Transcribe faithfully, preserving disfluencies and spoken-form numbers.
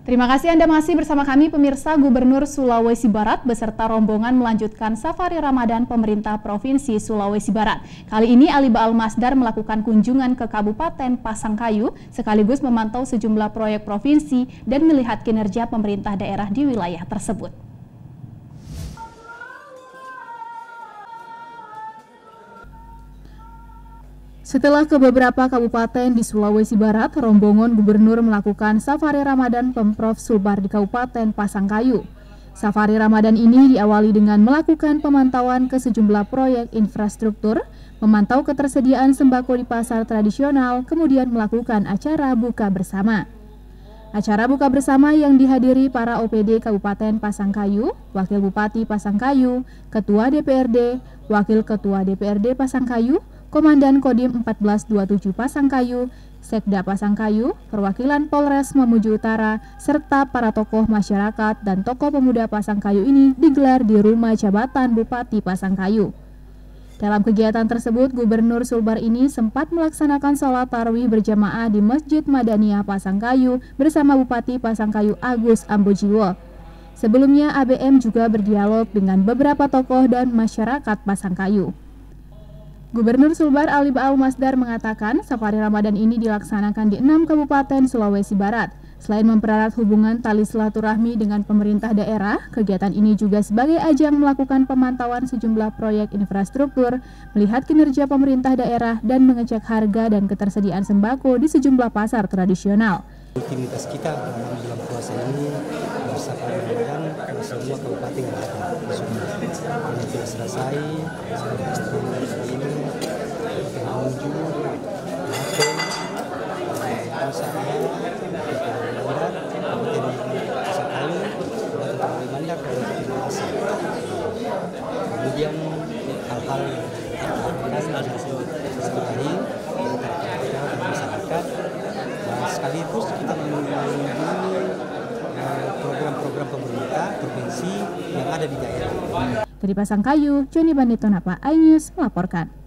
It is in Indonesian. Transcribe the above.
Terima kasih Anda masih bersama kami pemirsa. Gubernur Sulawesi Barat beserta rombongan melanjutkan safari Ramadan pemerintah Provinsi Sulawesi Barat. Kali ini Aliba Almasdar melakukan kunjungan ke Kabupaten Pasangkayu sekaligus memantau sejumlah proyek provinsi dan melihat kinerja pemerintah daerah di wilayah tersebut. Setelah ke beberapa kabupaten di Sulawesi Barat, rombongan gubernur melakukan safari Ramadan Pemprov Sulbar di Kabupaten Pasangkayu. Safari Ramadan ini diawali dengan melakukan pemantauan ke sejumlah proyek infrastruktur, memantau ketersediaan sembako di pasar tradisional, kemudian melakukan acara buka bersama. Acara buka bersama yang dihadiri para O P D Kabupaten Pasangkayu, Wakil Bupati Pasangkayu, Ketua D P R D, Wakil Ketua D P R D Pasangkayu, Komandan Kodim empat belas dua puluh tujuh Pasangkayu, Sekda Pasangkayu, perwakilan Polres Mamuju Utara, serta para tokoh masyarakat dan tokoh pemuda Pasangkayu ini digelar di Rumah Jabatan Bupati Pasangkayu. Dalam kegiatan tersebut, Gubernur Sulbar ini sempat melaksanakan sholat tarawih berjamaah di Masjid Madaniyah Pasangkayu bersama Bupati Pasangkayu Agus Ambojiwo. Sebelumnya, A B M juga berdialog dengan beberapa tokoh dan masyarakat Pasangkayu. Gubernur Sulbar Aliba Almasdar mengatakan safari Ramadan ini dilaksanakan di enam kabupaten Sulawesi Barat. Selain mempererat hubungan tali silaturahmi dengan pemerintah daerah, kegiatan ini juga sebagai ajang melakukan pemantauan sejumlah proyek infrastruktur, melihat kinerja pemerintah daerah, dan mengecek harga dan ketersediaan sembako di sejumlah pasar tradisional. Rutinitas kita dalam bulan puasa ini bersafari Ramadan ke semua kabupaten yang ada. Sudah sudah selesai, sekarang ini menuju Aceh, Nusa Tenggara, Kabupaten Pasangkayu, Kabupaten Mandar, Kabupaten Makassar. Kemudian hal-hal yang akan setelah ini kita masyarakat. Sekaligus kita mengunjungi program-program pemerintah provinsi yang ada di daerah. Dari Pasangkayu, Joni Banditonapa, iNews melaporkan.